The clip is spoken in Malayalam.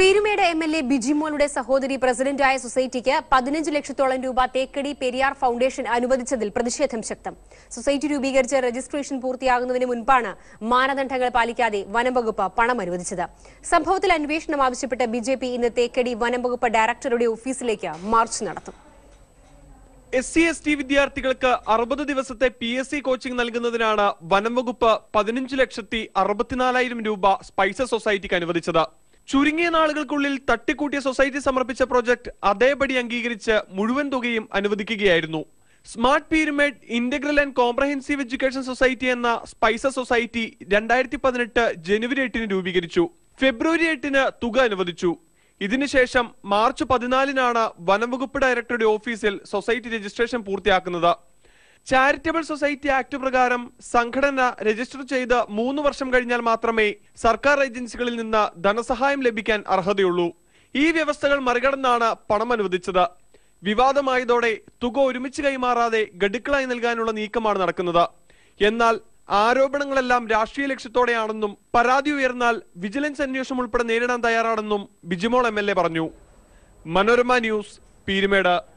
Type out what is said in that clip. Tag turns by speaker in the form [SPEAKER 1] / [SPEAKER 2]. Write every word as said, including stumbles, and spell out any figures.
[SPEAKER 1] Peerumedu M L A Bijimolude Sahodari President-ആയ സൊസൈറ്റിക്ക് പതിനഞ്ച് ലക്ഷത്തോളം രൂപ തേക്കടി പെരിയാർ ഫൗണ്ടേഷൻ അനുവദിച്ചതിൽ പ്രതിഷേധം ശക്തം. സൊസൈറ്റി രൂപീകരിച്ച രജിസ്ട്രേഷൻ പൂർത്തിയാകുന്നതിന് മുൻപാണ് മാനദണ്ഡങ്ങൾ പാലിക്കാതെ വനംവകുപ്പ് പണം അനുവദിച്ചത്. സംഭവത്തിൽ അന്വേഷണം ആവശ്യപ്പെട്ട് ബിജെപി ഇന്ന് തേക്കടി വനംവകുപ്പ് ഡയറക്ടറുടെ ഓഫീസിലേക്ക് മാർച്ച് നടത്തും.
[SPEAKER 2] എസ് സി എസ് ടി വിദ്യാർത്ഥികൾക്ക് അറുപത് ദിവസത്തെ പി എസ് സി കോച്ചിംഗ് നൽകുന്നതിനാണ് വനംവകുപ്പ് പതിനഞ്ച് ലക്ഷത്തി അറുപത്തിനാലായിരം രൂപ സ്പൈസസ് സൊസൈറ്റിക്ക് അനുവദിച്ചത്. ചുരുങ്ങിയ നാളുകൾക്കുള്ളിൽ തട്ടിക്കൂട്ടിയ സൊസൈറ്റി സമർപ്പിച്ച പ്രോജക്ട് അതേപടി അംഗീകരിച്ച് മുഴുവൻ തുകയും അനുവദിക്കുകയായിരുന്നു. Smart Peermade integral and comprehensive education society എന്ന സ്പൈസസ് സൊസൈറ്റി രണ്ടായിരത്തി പതിനെട്ട് ജനുവരി എട്ടിന് രൂപീകരിച്ചു. ഫെബ്രുവരി എട്ടിന് തുക അനുവദിച്ചു. ഇതിനുശേഷം മാർച്ച് പതിനാലിനാണ് വനംവകുപ്പ് ഡയറക്ടറുടെ ഓഫീസിൽ സൊസൈറ്റി രജിസ്ട്രേഷൻ പൂർത്തിയാക്കുന്നത്. ചാരിറ്റബിൾ സൊസൈറ്റി ആക്ട് പ്രകാരം സംഘടന രജിസ്റ്റർ ചെയ്ത് മൂന്ന് വർഷം കഴിഞ്ഞാൽ മാത്രമേ സർക്കാർ ഏജൻസികളിൽ നിന്ന് ധനസഹായം ലഭിക്കാൻ അർഹതയുള്ളൂ. ഈ വ്യവസ്ഥകൾ മറികടന്നാണ് പണം അനുവദിച്ചത്. വിവാദമായതോടെ തുക ഒരുമിച്ച് കൈമാറാതെ ഗഡുക്കളായി നൽകാനുള്ള നീക്കമാണ് നടക്കുന്നത്. എന്നാൽ ആരോപണങ്ങളെല്ലാം രാഷ്ട്രീയ ലക്ഷ്യത്തോടെയാണെന്നും പരാതി ഉയർന്നാൽ വിജിലൻസ് അന്വേഷണം ഉൾപ്പെടെ നേരിടാൻ തയ്യാറാണെന്നും ബിജിമോൾ എം എൽ എ പറഞ്ഞു. മനോരമ ന്യൂസ്, പീരുമേട്.